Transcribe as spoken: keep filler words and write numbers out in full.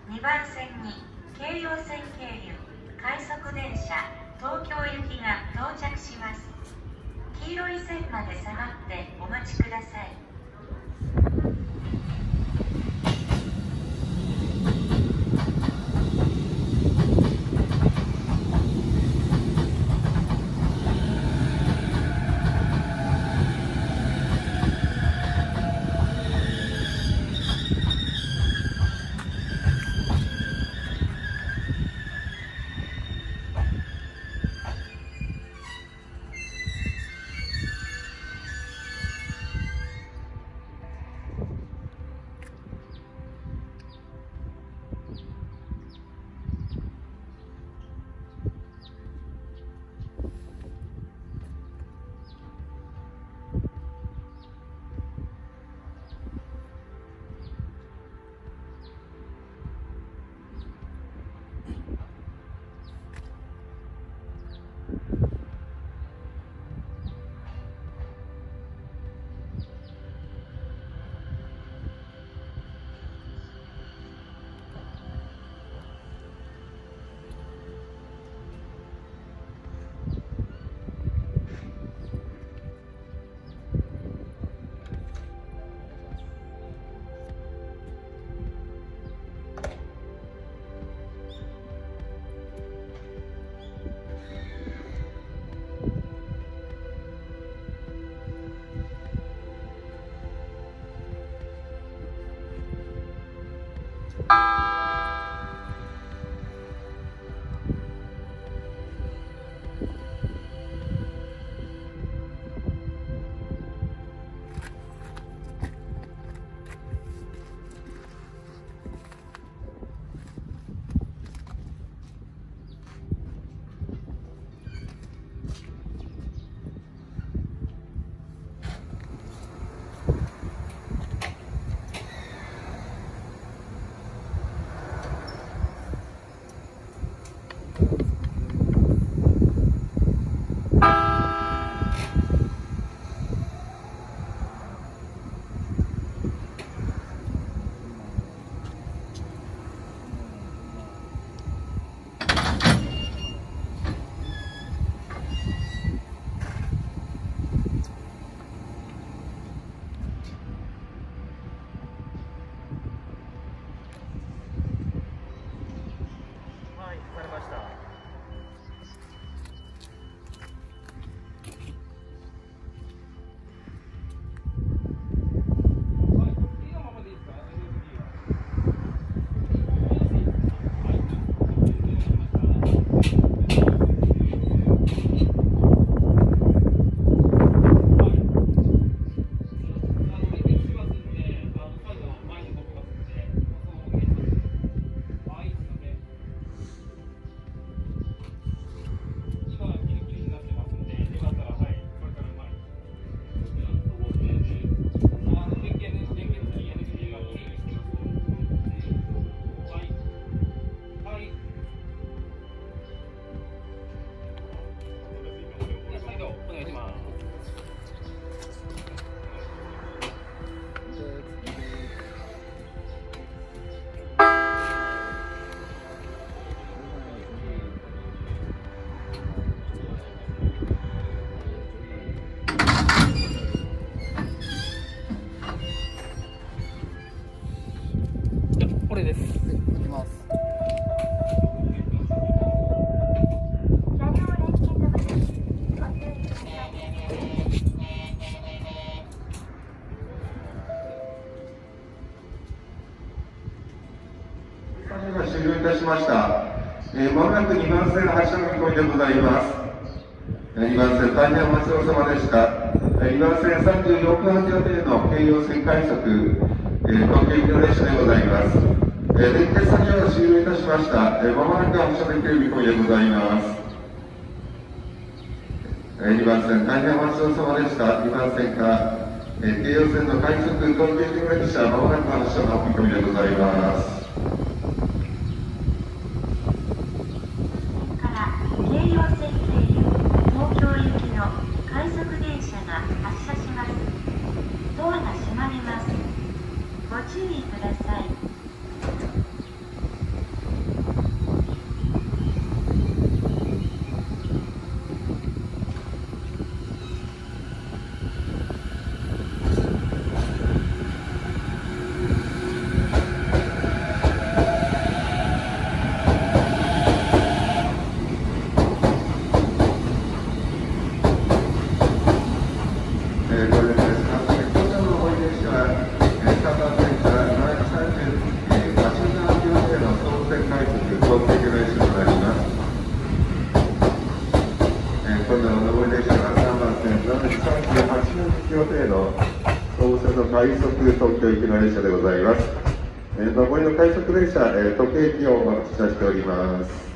にばん線に京葉線経由快速電車東京行きが到着します。黄色い線まで下がってお待ちください。 これです。行きます。 が終了いたしました。えー、まもなくにばん線発車の見込みでございます。にばん線大変お待ちどおさまでした。にばん線さんじゅうよんぷんはん予定の京葉線快速、えー、東京行きの列車でございます。えー、連結作業が終了いたしました。えー、まもなく発車できる見込みでございます。えー、にばん線大変お待ちどおさまでした。にばん線か、えー、京葉線の快速東京行きの列車まもなく発車の見込みでございます。 ご注意ください。 快速東京行きの列車でございます。えー、上りの快速列車、えー、時計駅をお待ちしております。